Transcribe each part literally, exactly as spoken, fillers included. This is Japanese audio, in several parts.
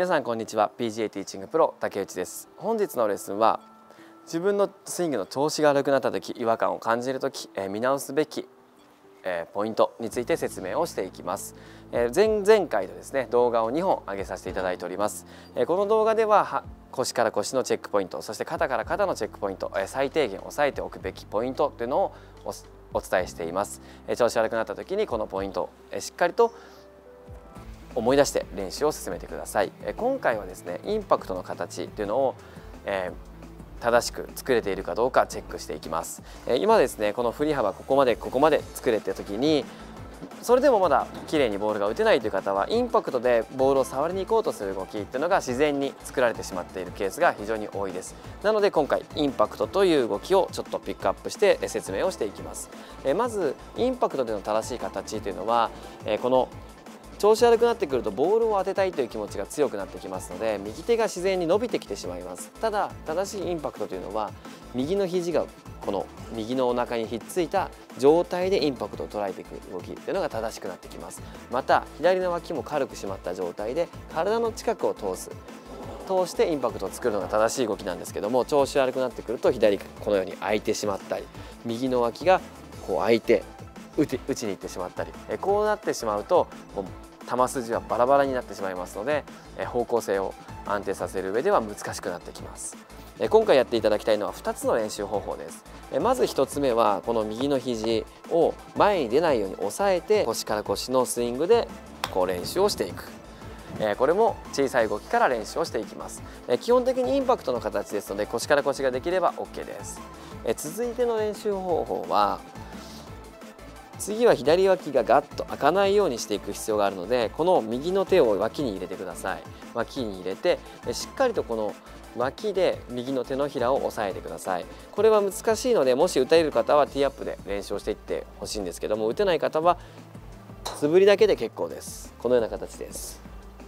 皆さんこんにちは。 ピージーエー ティーチングプロ竹内です。本日のレッスンは自分のスイングの調子が悪くなった時、違和感を感じる時、えー、見直すべき、えー、ポイントについて説明をしていきます。えー、前々回とですね動画をにほん上げさせていただいております。えー、この動画ではは腰から腰のチェックポイント、そして肩から肩のチェックポイント、えー、最低限押さえておくべきポイントというのをおお伝えしています。えー、調子悪くなった時にこのポイントを、えー、しっかりと思い出して練習を進めてください。え今回はですねインパクトの形というのを、えー、正しく作れているかどうかチェックしていきます。え今ですねこの振り幅ここまでここまで作れた時にそれでもまだ綺麗にボールが打てないという方はインパクトでボールを触りに行こうとする動きっていうのが自然に作られてしまっているケースが非常に多いです。なので今回インパクトという動きをちょっとピックアップして説明をしていきます。えまずインパクトでの正しい形というのは、えこの調子悪くなってくるとボールを当てたいという気持ちが強くなってきますので右手が自然に伸びてきてしまいます。ただ正しいインパクトというのは右の肘がこの右のお腹にひっついた状態でインパクトを捉えていく動きというのが正しくなってきます。また左の脇も軽く締まった状態で体の近くを通す通してインパクトを作るのが正しい動きなんですけども、調子悪くなってくると左このように開いてしまったり右の脇がこう開いて打ち打ちに行ってしまったり、こうなってしまうと球筋はバラバラになってしまいますので方向性を安定させる上では難しくなってきます。今回やっていただきたいのはふたつの練習方法です。まずひとつめはこの右の肘を前に出ないように押さえて腰から腰のスイングでこう練習をしていく。これも小さい動きから練習をしていきます。基本的にインパクトの形ですので腰から腰ができれば オーケー です。続いての練習方法は次は左脇がガッと開かないようにしていく必要があるので、この右の手を脇に入れてください。脇に入れてしっかりとこの脇で右の手のひらを押さえてください。これは難しいのでもし打たれる方はティーアップで練習をしていってほしいんですけども、打てない方は素振りだけで結構です。このような形です。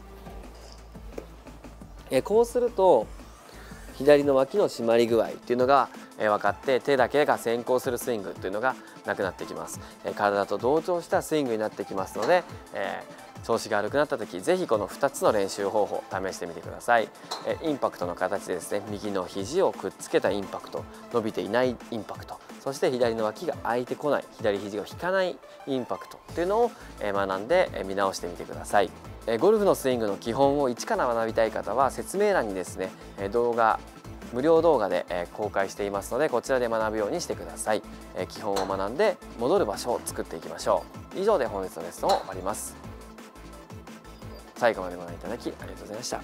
えこうすると左の脇の締まり具合っていうのが分かって手だけが先行するスイングっていうのがなくなってきます。体と同調したスイングになってきますので、えー、調子が悪くなった時ぜひこのふたつの練習方法試してみてください。インパクトの形でですね右の肘をくっつけたインパクト、伸びていないインパクト、そして左の脇が開いてこない左肘を引かないインパクトっていうのを学んで見直してみてください。ゴルフのスイングの基本を一から学びたい方は説明欄にですね動画無料動画で公開していますのでこちらで学ぶようにしてください。基本を学んで戻る場所を作っていきましょう。以上で本日のレッスンを終わります。最後までご覧いただきありがとうございました。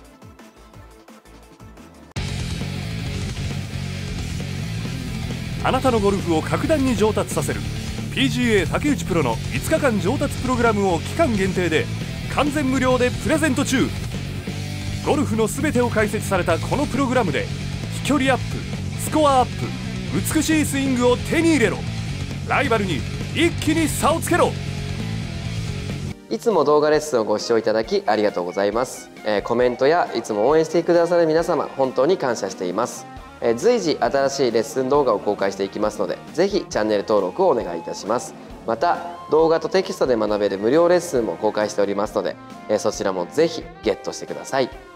あなたのゴルフを格段に上達させる ピージーエー 竹内プロのいつかかん上達プログラムを期間限定で完全無料でプレゼント中。ゴルフのすべてを解説されたこのプログラムで飛距離アップ、スコアアップ、美しいスイングを手に入れろ。ライバルに一気に差をつけろ。 いつも動画レッスンをご視聴いただきありがとうございます。えー、コメントやいつも応援してくださる皆様本当に感謝しています。えー、随時新しいレッスン動画を公開していきますのでぜひチャンネル登録をお願いいたします。また動画とテキストで学べる無料レッスンも公開しておりますので、えー、そちらもぜひゲットしてください。